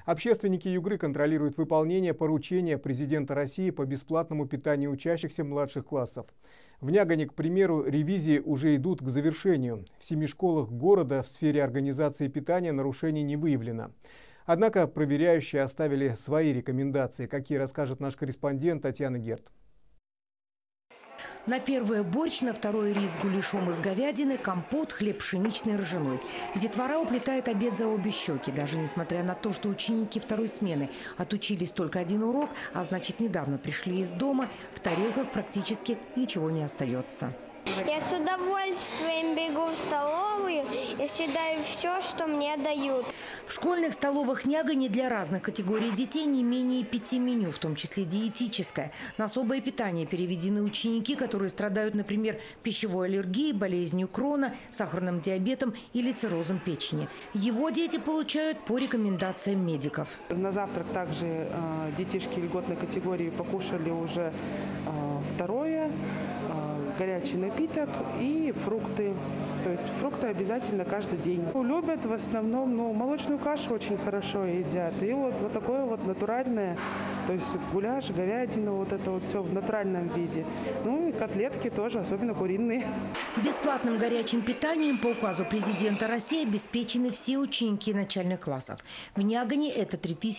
Общественники Югры контролируют выполнение поручения президента России по бесплатному питанию учащихся младших классов. В Нягане, к примеру, ревизии уже идут к завершению. В 7 школах города в сфере организации питания нарушений не выявлено. Однако проверяющие оставили свои рекомендации, какие расскажет наш корреспондент Татьяна Герт. На первое борщ, на второе рис с гуляшом из говядины, компот, хлеб пшеничный ржаной. Детвора уплетает обед за обе щеки, даже несмотря на то, что ученики второй смены отучились только один урок, а значит недавно пришли из дома, в тарелках практически ничего не остается. Я с удовольствием бегу в столовую и съедаю все, что мне дают. В школьных столовых Нягани для разных категорий детей не менее 5 меню, в том числе диетическое. На особое питание переведены ученики, которые страдают, например, пищевой аллергией, болезнью Крона, сахарным диабетом или циррозом печени. Его дети получают по рекомендациям медиков. На завтрак также детишки льготной категории покушали уже второе. Горячий напиток и фрукты. То есть фрукты обязательно каждый день. Любят в основном, молочную кашу очень хорошо едят. И вот такое вот натуральное, то есть гуляш, говядина, вот это вот все в натуральном виде. Ну и котлетки тоже, особенно куриные. Бесплатным горячим питанием по указу президента России обеспечены все ученики начальных классов. В Нягане это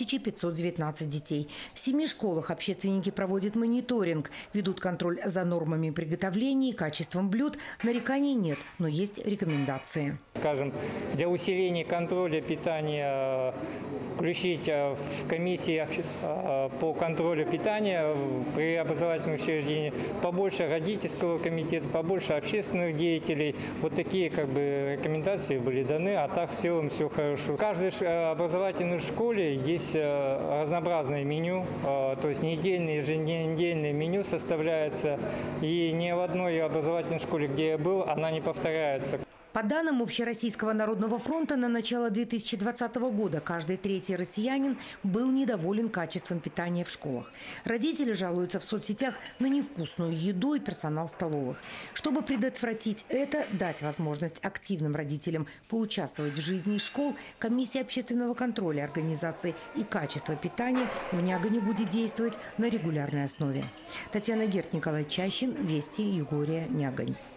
3519 детей. В 7 школах общественники проводят мониторинг, ведут контроль за нормами приготовления и качеством блюд. Нареканий нет, но есть рекомендации. Скажем, для усиления контроля питания включить в комиссии по контролю питания при образовательных учреждениях побольше родительского комитета, побольше общественных деятелей. Вот такие рекомендации были даны, а так в целом все хорошо. В каждой образовательной школе есть разнообразное меню, то есть недельное, еженедельное меню составляется, и ни в одной образовательной школе, где я был, она не повторяется. По данным Общероссийского народного фронта, на начало 2020 года каждый третий россиянин был недоволен качеством питания в школах. Родители жалуются в соцсетях на невкусную еду и персонал столовых. Чтобы предотвратить это, дать возможность активным родителям поучаствовать в жизни школ, комиссия общественного контроля организации и качества питания в Нягане будет действовать на регулярной основе. Татьяна Герт, Николай Чащин, Вести, Югория, Нягань.